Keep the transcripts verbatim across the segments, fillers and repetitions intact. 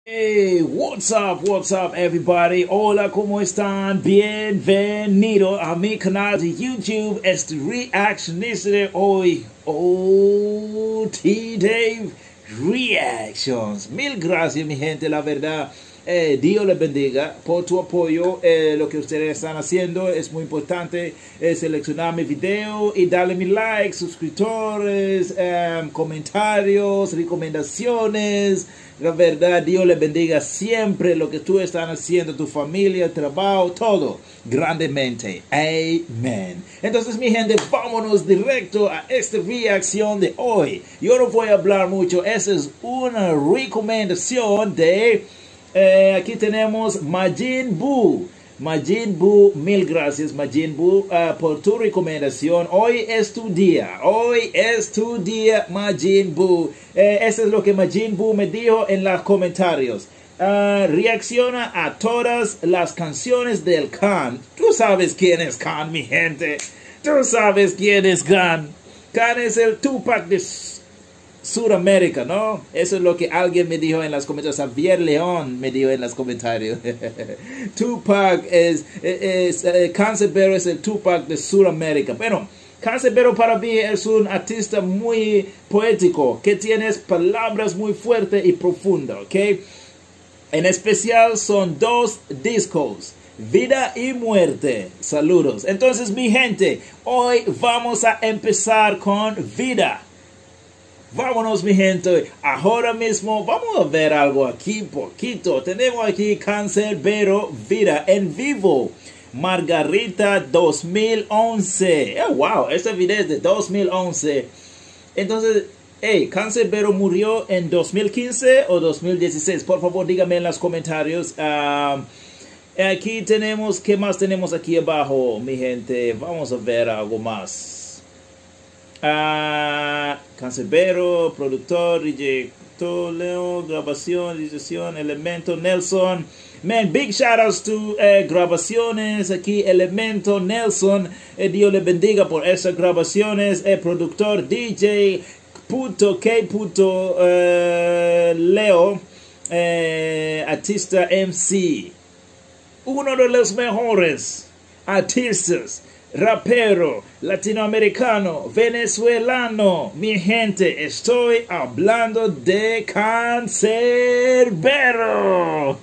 Hey, what's up, what's up everybody? Hola, ¿cómo están? Bienvenido a mi canal de YouTube, este reaccionista de hoy, Otidave Reactions. Mil gracias mi gente, la verdad, eh, Dios les bendiga por tu apoyo. Eh, lo que ustedes están haciendo es muy importante, eh, seleccionar mi video y darle mi like, suscriptores, eh, comentarios, recomendaciones. La verdad, Dios les bendiga siempre lo que tú estás haciendo, tu familia, trabajo, todo, grandemente. Amén. Entonces, mi gente, vámonos directo a esta reacción de hoy. Yo no voy a hablar mucho, esa es una recomendación de, eh, aquí tenemos Majin Buu. Majin Buu, mil gracias Majin Buu uh, por tu recomendación. Hoy es tu día, hoy es tu día Majin Buu. Eh, eso es lo que Majin Buu me dijo en los comentarios. Uh, reacciona a todas las canciones del Can. Tú sabes quién es Can, mi gente. Tú sabes quién es Can. Can es el Tupac de Sudamérica, ¿no? Eso es lo que alguien me dijo en los comentarios. Javier León me dijo en los comentarios. Tupac es, es, es Canserbero es el Tupac de Sudamérica. Bueno, Canserbero para mí es un artista muy poético, que tiene palabras muy fuertes y profundas, ¿ok? En especial son dos discos, Vida y Muerte. Saludos. Entonces, mi gente, hoy vamos a empezar con Vida. Vámonos mi gente, ahora mismo vamos a ver algo aquí poquito. Tenemos aquí Canserbero, Vida en vivo, Margarita dos mil once. Oh, wow, este video es de dos mil once. Entonces, hey, Canserbero murió en dos mil quince o dos mil dieciséis. Por favor, díganme en los comentarios. Uh, aquí tenemos, ¿qué más tenemos aquí abajo, mi gente? Vamos a ver algo más. Uh, Canserbero, productor, director, Leo, grabación, edición, elemento, Nelson. Man, big shout outs to uh, grabaciones, aquí elemento, Nelson. Eh, Dios le bendiga por esas grabaciones. El productor, D J, puto, K, puto, uh, Leo, eh, artista M C. Uno de los mejores artistas, rapero, latinoamericano, venezolano. Mi gente, estoy hablando de Canserbero.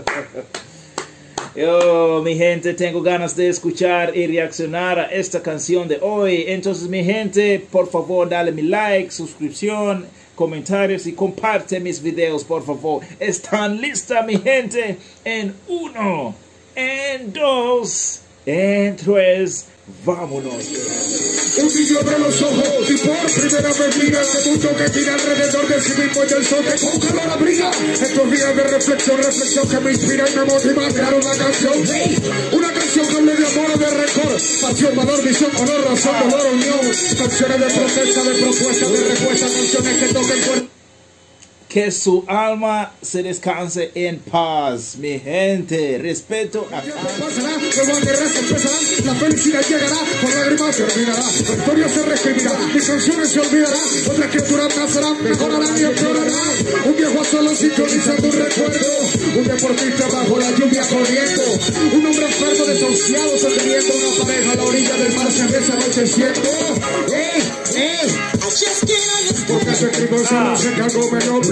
Yo, mi gente, tengo ganas de escuchar y reaccionar a esta canción de hoy. Entonces, mi gente, por favor, dale mi like, suscripción, comentarios y comparte mis videos, por favor. ¿Están listas, mi gente? En uno, en dos, en tres, vámonos. Un niño abre los ojos y por primera vez mira ese mundo que gira alrededor de sí mismo y el sol que con calor abriga. Estos días de reflexión, reflexión que me inspira y me motiva a crear una canción. Una canción que hable de amor o de rencor, pasión, valor, visión, honor, razón, dolor, unión. Canciones de protesta, de propuesta, de respuesta, canciones que toquen cuerpo. Que su alma se descanse en paz, mi gente. Respeto a pasará, nuevas guerras empezarán, la felicidad llegará, con lágrimas se olvidará, la historia se reescribirá, mis canciones se olvidarán, otra criatura nacerá, mejorarán y empeorarán. Un viejo solo sintonizando un recuerdo, un deportista bajo la lluvia corriendo, un hombre enfermo desahuciado sosteniendo una pareja a la orilla del mar se desanocheciendo. ¡Eh, eh! Porque se escribo solo se cagó menos.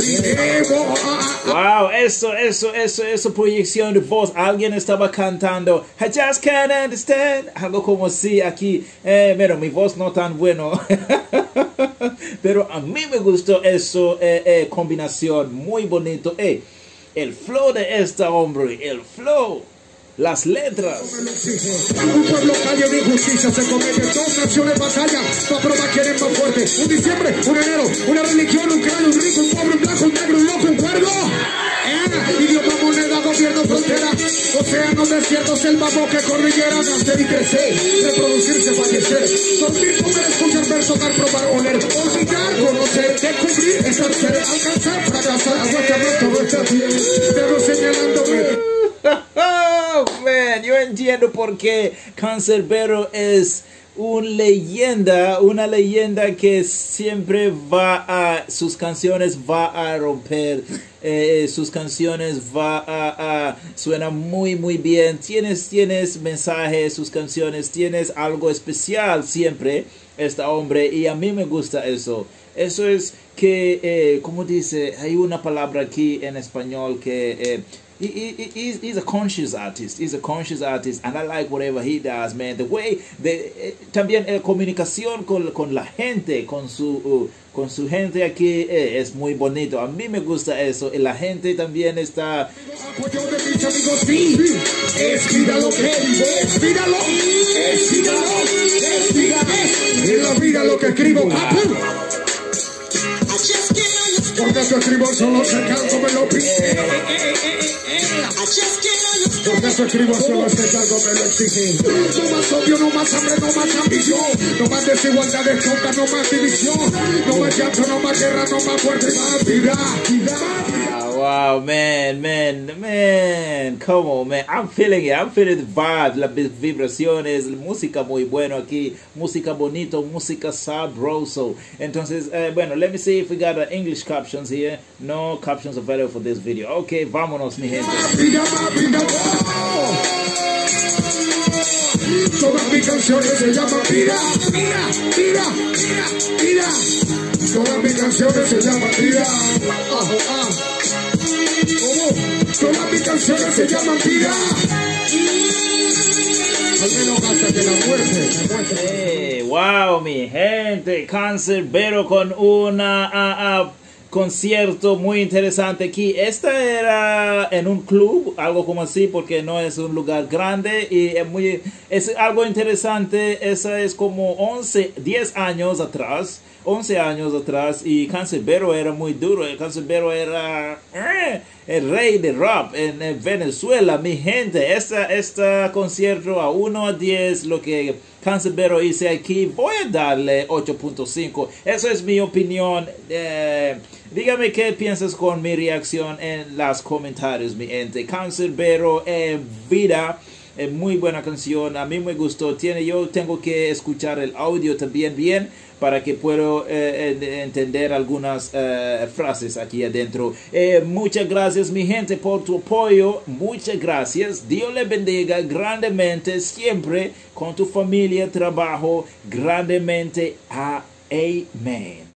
Wow, eso, eso, eso, eso, proyección de voz. Alguien estaba cantando I just can't understand. Algo como así aquí. Eh, pero mi voz no tan bueno. Pero a mí me gustó eso, eh, eh, combinación. Muy bonito. Eh, el flow de este hombre, el flow. Las letras. Un pueblo calla de injusticia se comete, dos naciones batallan, para probar quién es más fuerte. Un diciembre, un enero, una religión, un cráneo, un rico, un pobre, un blanco, un negro, un loco, un cuerdo. Eh, idioma, moneda, gobierno, frontera, océanos, desiertos, el babo que cordillera, nacer y crecer, reproducirse, fallecer, dormir, comer, escuchar, ver, tocar, probar, oler, olvidar, conocer, descubrir, estar, ser, alcanzar, fracasar, aguantar, todo está bien, pero señalándome. Oh, man, yo entiendo por qué Canserbero es una leyenda, una leyenda que siempre va a, sus canciones va a romper, eh, sus canciones va a, a, suena muy muy bien, tienes, tienes mensajes, sus canciones, tienes algo especial siempre, este hombre, y a mí me gusta eso. Eso es que, eh, como dice, hay una palabra aquí en español que... Eh, He, he, he's, he's a conscious artist. He's a conscious artist, and I like whatever he does, man. The way, the, eh, también la eh, comunicación con, con la gente, con su, uh, con su gente aquí eh, es muy bonito. A mí me gusta eso. Y la gente también está. Apoyo de mis amigos, sí. Es vida lo que vivo, es vida lo, es vida lo, es vida, es en la vida lo que escribo. Porque eso escribo solo se canto me lo pide. Porque eso escribo solo se canto me lo exige. No más odio, no más hambre, no más ambición. No más desigualdades tontas, no más división. No más llanto, no más guerra, no más muerte, más vida, vida. Wow, man, man, man, come on, man, I'm feeling it, I'm feeling the vibes, las vibraciones, música muy bueno aquí, música bonito, música sabroso. Entonces, uh, bueno, let me see if we got uh, English captions here. No captions available for this video. Okay, vámonos, mi gente. Todas mis canciones se llaman vida, vida, vida, vida, vida. Todas mis canciones se llaman vida. Ah, ah. Todas mis canciones se llaman vida. Al menos hasta que la muerte me muestre. Hey, wow, mi gente, Canserbero con una uh, uh, concierto muy interesante aquí. Esta era en un club, algo como así, porque no es un lugar grande y es muy, es algo interesante. Esa es como once, diez años atrás. once años atrás, y Canserbero era muy duro. Canserbero era eh, el rey de rap en, en Venezuela, mi gente. Esta, esta concierto a uno a diez, lo que Canserbero hice aquí, voy a darle ocho punto cinco. Eso es mi opinión. Eh, dígame qué piensas con mi reacción en los comentarios, mi gente. Canserbero, eh, Vida. Es muy buena canción, a mí me gustó. Tiene, yo tengo que escuchar el audio también bien para que pueda eh, entender algunas eh, frases aquí adentro. Eh, muchas gracias, mi gente, por tu apoyo. Muchas gracias. Dios le bendiga grandemente siempre con tu familia, trabajo, grandemente. Amén.